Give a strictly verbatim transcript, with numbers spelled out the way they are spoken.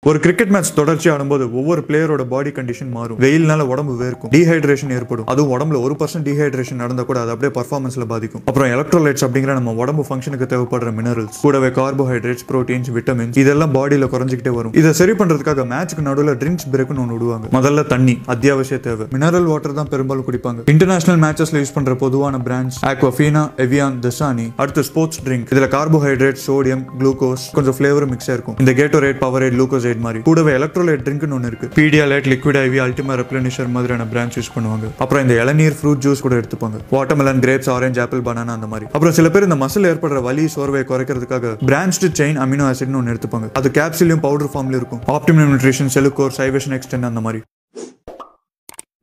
ஒரு cricket match தொடர்ச்சி ஆடும்போது ஒவ்வொரு பிளேயரோட பாடி கண்டிஷன் மாறும். வெயில்னால உடம்பு வேர்க்கும், டீஹைட்ரேஷன் ஏற்படும். அதுவும் உடம்புல ஒரு பர்சன்ட் டீஹைட்ரேஷன் நடந்தா கூட அது அப்படியே பர்ஃபார்மன்ஸ்ல பாதிக்கும். அப்புறம் எலக்ட்ரோலைட்ஸ் அப்படிங்கிற நம்ம உடம்பு ஃபங்க்ஷனுக்கு தேவைப்படுற மினரல்ஸ், கூடவே கார்போஹைட்ரேட்ஸ், புரோட்டீன்ஸ், விட்டமின்ஸ் இதெல்லாம் பாடியில குறைஞ்சிக்கிட்டே வரும். இதை சரி பண்றதுக்காக மேட்ச்க்கு நடுவில் ட்ரிங்க்ஸ் பிரேக்னு ஒன்று விடுவாங்க. முதல்ல தண்ணி அத்தியாவசிய தேவை. மினரல் வாட்டர் தான் பெரும்பாலும் குடிப்பாங்க. இன்டர்நேஷனல் மேட்சஸ்ல யூஸ் பண்ற பொதுவான பிராண்ட்ஸ் ஆக்வாஃபீனா, எவியான், தசானி. அடுத்து ஸ்போர்ட்ஸ் ட்ரிங்க். இதுல கார்போஹைட்ரேட், சோடியம், குளுக்கோஸ், கொஞ்சம் ஃபிளேவர் மிக்ஸ் இருக்கும். இந்த கேட்டோரேட், பவரேட், குளுக்கோசைட் மாதிரி. கூடவே எலக்ட்ரோலைட் ட்ரிங்க்னு ஒன்று இருக்கு. Pedialyte, liquid IV, Ultima replenisher மாதிரியான பிராண்ட்ஸ் யூஸ் பண்ணுவாங்க. அப்புறம் இந்த இளநீர், ஃப்ரூட் ஜூஸ் கூட எடுத்துப்பாங்க. Watermelon, grapes, orange, apple, banana அந்த மாதிரி. அப்புறம் சில பேர் இந்த மசில் ஏற்படுற வலி, சோர்வை குறைக்கிறதுக்காக பிரான்ச்டு செயின் அமினோ ஆசிட்னு ஒன்று எடுத்துப்பாங்க. அது கேப்சூலையும் பவுடர் ஃபார்ம்ல இருக்கும். Optimum Nutrition, Cellucor, Scivation Xtend அந்த மாதிரி.